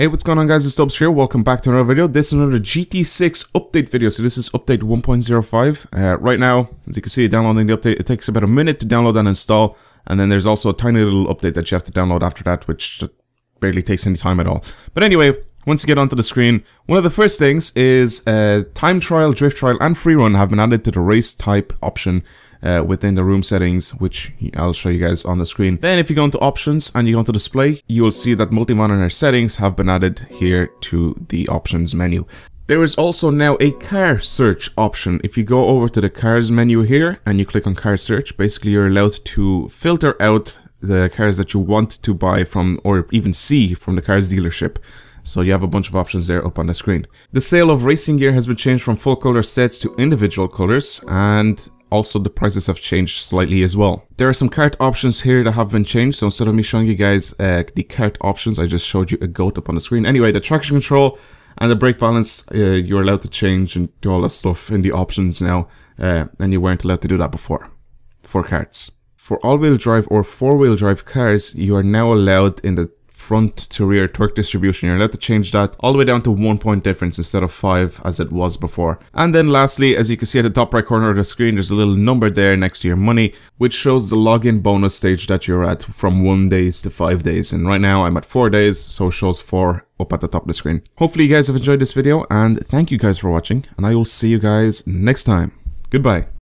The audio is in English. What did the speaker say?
Hey, what's going on guys, it's Dubs here, welcome back to another video. This is another GT6 update video, so this is update 1.05. Right now, as you can see, downloading the update, it takes about a minute to download and install, and then there's also a tiny little update that you have to download after that, which barely takes any time at all. But anyway, once you get onto the screen, one of the first things is time trial, drift trial, and free run have been added to the race type option within the room settings, which I'll show you guys on the screen. Then if you go into options and you go into display, you will see that multi-monitor settings have been added here to the options menu. There is also now a car search option. If you go over to the cars menu here and you click on car search, basically you're allowed to filter out the cars that you want to buy from or even see from the cars dealership. So you have a bunch of options there up on the screen. The sale of racing gear has been changed from full color sets to individual colors, and also the prices have changed slightly as well. There are some cart options here that have been changed, so instead of me showing you guys the cart options, I just showed you a goat up on the screen. Anyway, the traction control and the brake balance, you're allowed to change and do all that stuff in the options now, and you weren't allowed to do that before, for carts. For all-wheel drive or four-wheel drive cars, you are now allowed in the front to rear torque distribution. You're allowed to change that all the way down to 1 point difference instead of 5 as it was before. And then lastly, as you can see at the top right corner of the screen, there's a little number there next to your money, which shows the login bonus stage that you're at from 1 day to 5 days. And right now I'm at 4 days, so it shows 4 up at the top of the screen. Hopefully you guys have enjoyed this video, and thank you guys for watching, and I will see you guys next time. Goodbye.